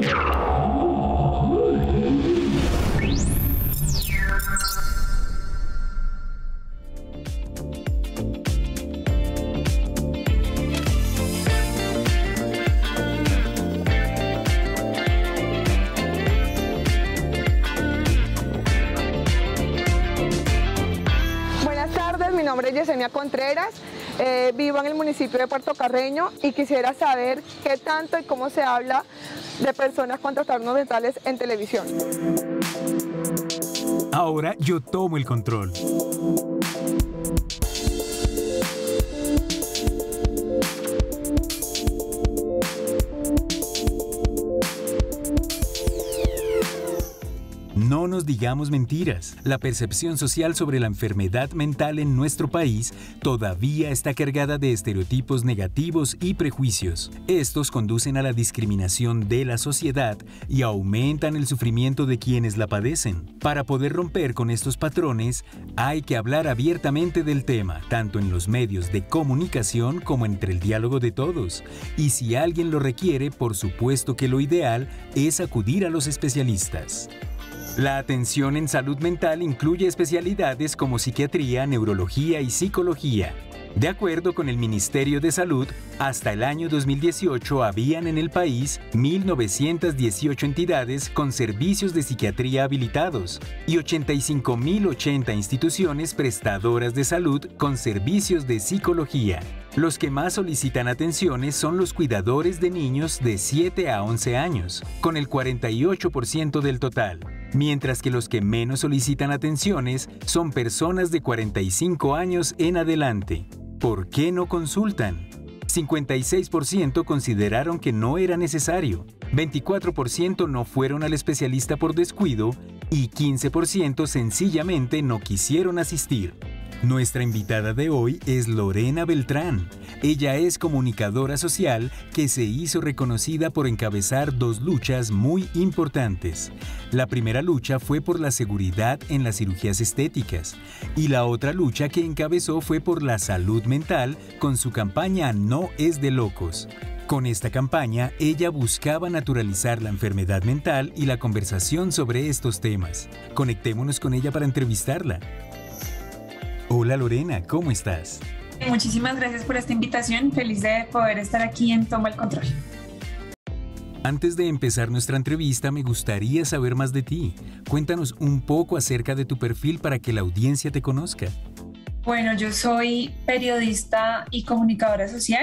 Mi nombre es Yesenia Contreras, vivo en el municipio de Puerto Carreño y quisiera saber qué tanto y cómo se habla de personas con trastornos mentales en televisión. Ahora yo tomo el control. No nos digamos mentiras. La percepción social sobre la enfermedad mental en nuestro país todavía está cargada de estereotipos negativos y prejuicios. Estos conducen a la discriminación de la sociedad y aumentan el sufrimiento de quienes la padecen. Para poder romper con estos patrones, hay que hablar abiertamente del tema, tanto en los medios de comunicación como entre el diálogo de todos. Y si alguien lo requiere, por supuesto que lo ideal es acudir a los especialistas. La atención en salud mental incluye especialidades como psiquiatría, neurología y psicología. De acuerdo con el Ministerio de Salud, hasta el año 2018 habían en el país 1.918 entidades con servicios de psiquiatría habilitados y 85.080 instituciones prestadoras de salud con servicios de psicología. Los que más solicitan atenciones son los cuidadores de niños de 7 a 11 años, con el 48% del total, mientras que los que menos solicitan atenciones son personas de 45 años en adelante. ¿Por qué no consultan? 56% consideraron que no era necesario, 24% no fueron al especialista por descuido y 15% sencillamente no quisieron asistir. Nuestra invitada de hoy es Lorena Beltrán. Ella es comunicadora social que se hizo reconocida por encabezar dos luchas muy importantes. La primera lucha fue por la seguridad en las cirugías estéticas y la otra lucha que encabezó fue por la salud mental con su campaña No es de locos. Con esta campaña, ella buscaba naturalizar la enfermedad mental y la conversación sobre estos temas. Conectémonos con ella para entrevistarla. Hola Lorena, ¿cómo estás? Muchísimas gracias por esta invitación, feliz de poder estar aquí en Toma el Control. Antes de empezar nuestra entrevista, me gustaría saber más de ti. Cuéntanos un poco acerca de tu perfil para que la audiencia te conozca. Bueno, yo soy periodista y comunicadora social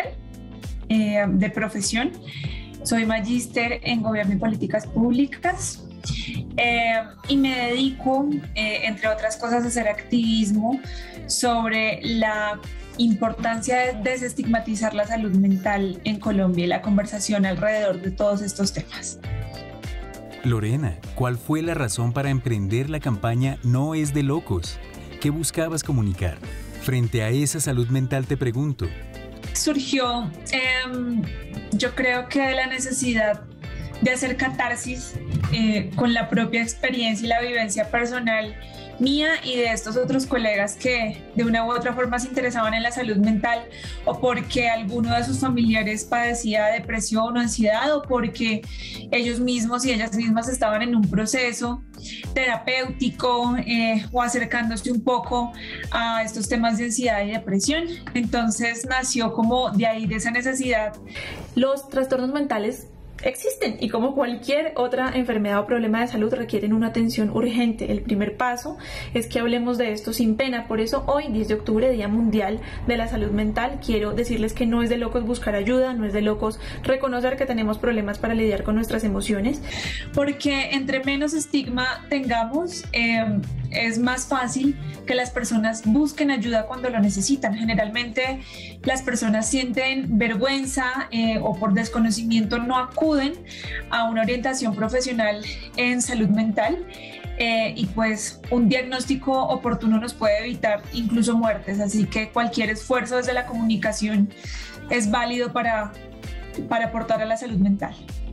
de profesión. Soy magíster en Gobierno y Políticas Públicas. Y me dedico, entre otras cosas, a hacer activismo sobre la importancia de desestigmatizar la salud mental en Colombia y la conversación alrededor de todos estos temas. Lorena, ¿cuál fue la razón para emprender la campaña No es de locos? ¿Qué buscabas comunicar? Frente a esa salud mental te pregunto. Surgió, yo creo que de la necesidad de hacer catarsis con la propia experiencia y la vivencia personal mía y de estos otros colegas que de una u otra forma se interesaban en la salud mental, o porque alguno de sus familiares padecía depresión o ansiedad, o porque ellos mismos y ellas mismas estaban en un proceso terapéutico o acercándose un poco a estos temas de ansiedad y depresión. Entonces nació como de ahí, de esa necesidad. Los trastornos mentales existen y como cualquier otra enfermedad o problema de salud requieren una atención urgente. El primer paso es que hablemos de esto sin pena. Por eso hoy, 10 de octubre, Día Mundial de la Salud Mental, quiero decirles que no es de locos buscar ayuda, no es de locos reconocer que tenemos problemas para lidiar con nuestras emociones. Porque entre menos estigma tengamos, es más fácil que las personas busquen ayuda cuando lo necesitan. Generalmente las personas sienten vergüenza o por desconocimiento no acuden a una orientación profesional en salud mental y pues un diagnóstico oportuno nos puede evitar incluso muertes, así que cualquier esfuerzo desde la comunicación es válido para aportar a la salud mental.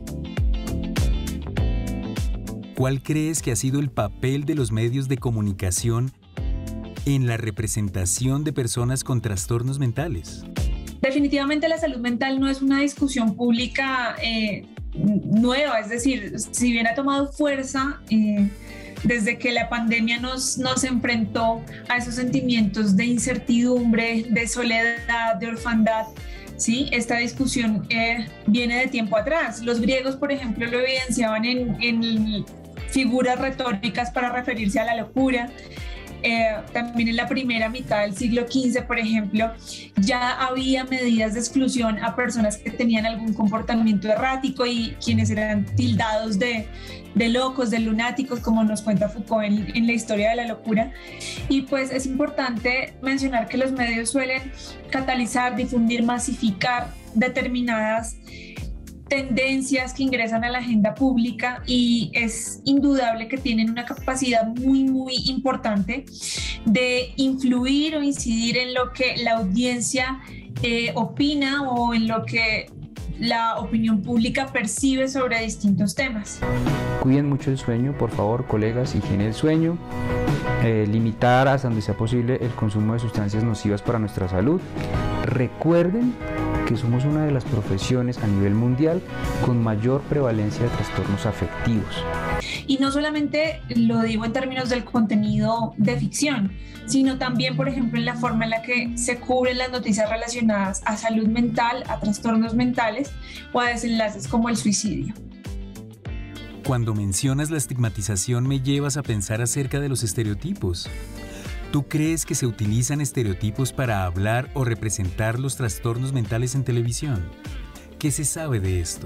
¿Cuál crees que ha sido el papel de los medios de comunicación en la representación de personas con trastornos mentales? Definitivamente la salud mental no es una discusión pública nueva, es decir, si bien ha tomado fuerza desde que la pandemia nos enfrentó a esos sentimientos de incertidumbre, de soledad, de orfandad, ¿sí? Esta discusión viene de tiempo atrás. Los griegos, por ejemplo, lo evidenciaban en figuras retóricas para referirse a la locura. También en la primera mitad del siglo XV, por ejemplo, ya había medidas de exclusión a personas que tenían algún comportamiento errático y quienes eran tildados de locos, de lunáticos, como nos cuenta Foucault en la historia de la locura. Y pues es importante mencionar que los medios suelen catalizar, difundir, masificar determinadas tendencias que ingresan a la agenda pública, y es indudable que tienen una capacidad muy, muy importante de influir o incidir en lo que la audiencia opina o en lo que la opinión pública percibe sobre distintos temas. Cuiden mucho el sueño, por favor, colegas, higiene del sueño, limitar hasta donde sea posible el consumo de sustancias nocivas para nuestra salud. Recuerden que somos una de las profesiones a nivel mundial con mayor prevalencia de trastornos afectivos. Y no solamente lo digo en términos del contenido de ficción, sino también, por ejemplo, en la forma en la que se cubren las noticias relacionadas a salud mental, a trastornos mentales o a desenlaces como el suicidio. Cuando mencionas la estigmatización me llevas a pensar acerca de los estereotipos. ¿Tú crees que se utilizan estereotipos para hablar o representar los trastornos mentales en televisión? ¿Qué se sabe de esto?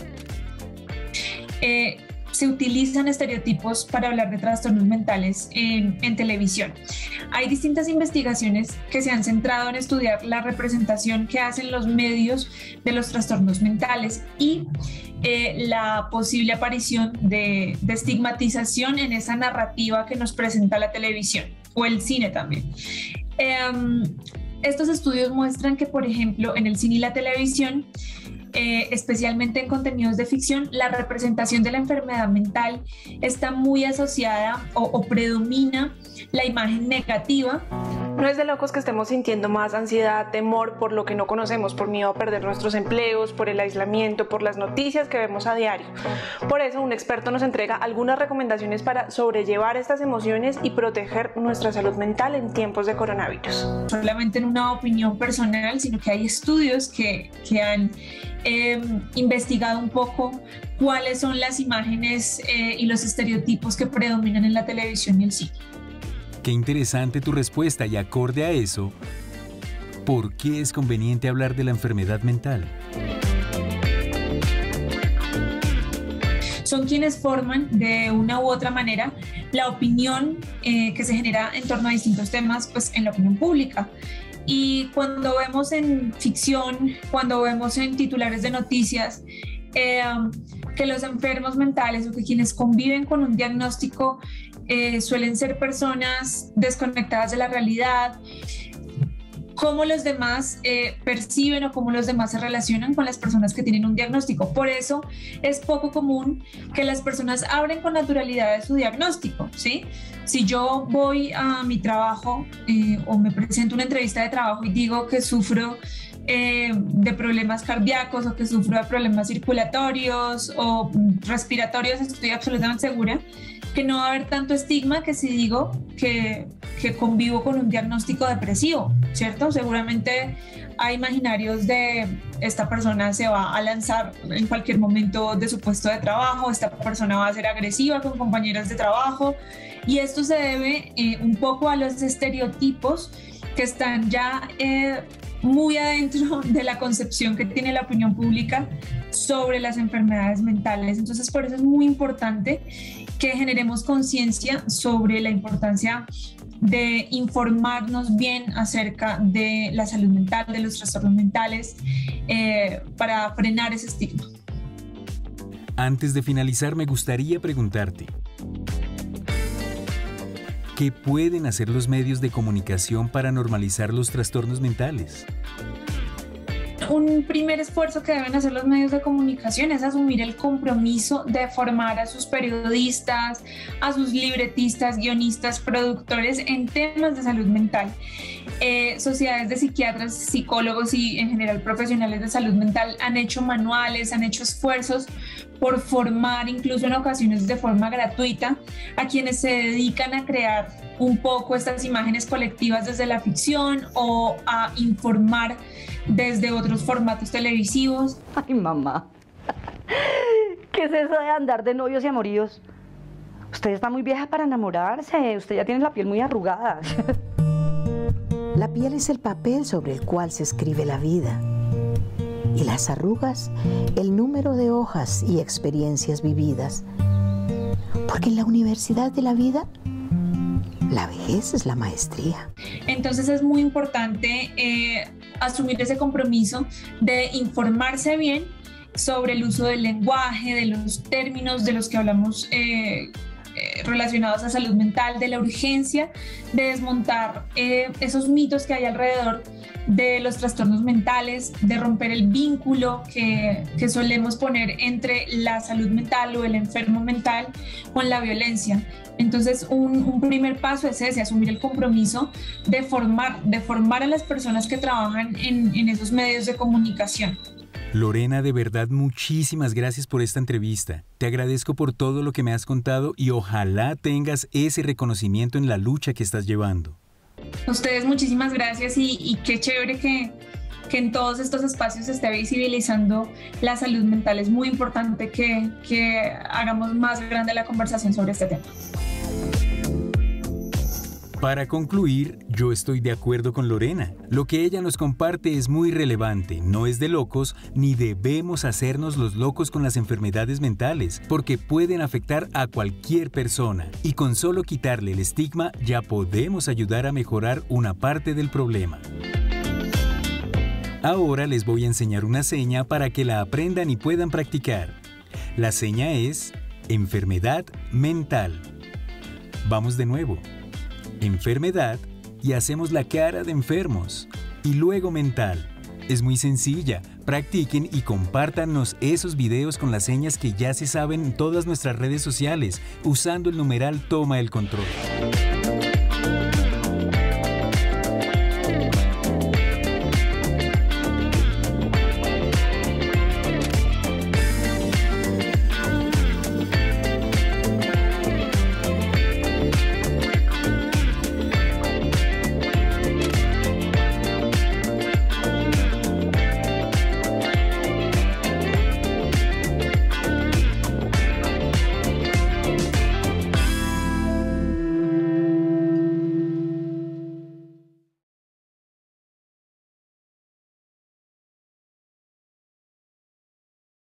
Se utilizan estereotipos para hablar de trastornos mentales en televisión. Hay distintas investigaciones que se han centrado en estudiar la representación que hacen los medios de los trastornos mentales y la posible aparición de estigmatización en esa narrativa que nos presenta la televisión o el cine también. Estos estudios muestran que, por ejemplo, en el cine y la televisión, especialmente en contenidos de ficción, la representación de la enfermedad mental está muy asociada o predomina la imagen negativa. No es de locos que estemos sintiendo más ansiedad, temor por lo que no conocemos, por miedo a perder nuestros empleos, por el aislamiento, por las noticias que vemos a diario. Por eso, un experto nos entrega algunas recomendaciones para sobrellevar estas emociones y proteger nuestra salud mental en tiempos de coronavirus. Solamente en una opinión personal, sino que hay estudios que han investigado un poco cuáles son las imágenes y los estereotipos que predominan en la televisión y el cine. Qué interesante tu respuesta, y acorde a eso, ¿por qué es conveniente hablar de la enfermedad mental? Son quienes forman de una u otra manera la opinión que se genera en torno a distintos temas, pues, en la opinión pública. Y cuando vemos en ficción, cuando vemos en titulares de noticias que los enfermos mentales o que quienes conviven con un diagnóstico suelen ser personas desconectadas de la realidad, cómo los demás perciben o cómo los demás se relacionan con las personas que tienen un diagnóstico. Por eso es poco común que las personas hablen con naturalidad de su diagnóstico, ¿sí? Si yo voy a mi trabajo o me presento una entrevista de trabajo y digo que sufro de problemas cardíacos o que sufro de problemas circulatorios o respiratorios, estoy absolutamente segura que no va a haber tanto estigma que si digo que convivo con un diagnóstico depresivo, ¿cierto? Seguramente hay imaginarios de esta persona se va a lanzar en cualquier momento de su puesto de trabajo, esta persona va a ser agresiva con compañeros de trabajo, y esto se debe un poco a los estereotipos que están ya muy adentro de la concepción que tiene la opinión pública sobre las enfermedades mentales. Entonces, por eso es muy importante que generemos conciencia sobre la importancia de informarnos bien acerca de la salud mental, de los trastornos mentales, para frenar ese estigma. Antes de finalizar, me gustaría preguntarte, ¿qué pueden hacer los medios de comunicación para normalizar los trastornos mentales? un primer esfuerzo que deben hacer los medios de comunicación es asumir el compromiso de formar a sus periodistas, a sus libretistas, guionistas, productores en temas de salud mental. Sociedades de psiquiatras, psicólogos y en general profesionales de salud mental han hecho manuales, han hecho esfuerzos por formar, incluso en ocasiones de forma gratuita, a quienes se dedican a crear un poco estas imágenes colectivas desde la ficción o a informar desde otros formatos televisivos. Ay, mamá, ¿qué es eso de andar de novios y amoríos? Usted está muy vieja para enamorarse, usted ya tiene la piel muy arrugada. La piel es el papel sobre el cual se escribe la vida. Y las arrugas, el número de hojas y experiencias vividas. Porque en la universidad de la vida, la vejez es la maestría. Entonces es muy importante asumir ese compromiso de informarse bien sobre el uso del lenguaje, de los términos de los que hablamos relacionados a salud mental, de la urgencia de desmontar esos mitos que hay alrededor de los trastornos mentales, de romper el vínculo que solemos poner entre la salud mental o el enfermo mental con la violencia. Entonces, un primer paso es ese, asumir el compromiso de formar a las personas que trabajan en esos medios de comunicación. Lorena, de verdad, muchísimas gracias por esta entrevista. Te agradezco por todo lo que me has contado y ojalá tengas ese reconocimiento en la lucha que estás llevando. A ustedes muchísimas gracias y qué chévere que en todos estos espacios se esté visibilizando la salud mental. Es muy importante que hagamos más grande la conversación sobre este tema. Para concluir, yo estoy de acuerdo con Lorena. Lo que ella nos comparte es muy relevante, no es de locos, ni debemos hacernos los locos con las enfermedades mentales, porque pueden afectar a cualquier persona, y con solo quitarle el estigma ya podemos ayudar a mejorar una parte del problema. Ahora les voy a enseñar una seña para que la aprendan y puedan practicar. La seña es enfermedad mental. Vamos de nuevo. Enfermedad y hacemos la cara de enfermos. Y luego mental. Es muy sencilla. Practiquen y compártanos esos videos con las señas que ya se saben en todas nuestras redes sociales, usando el numeral Toma el Control.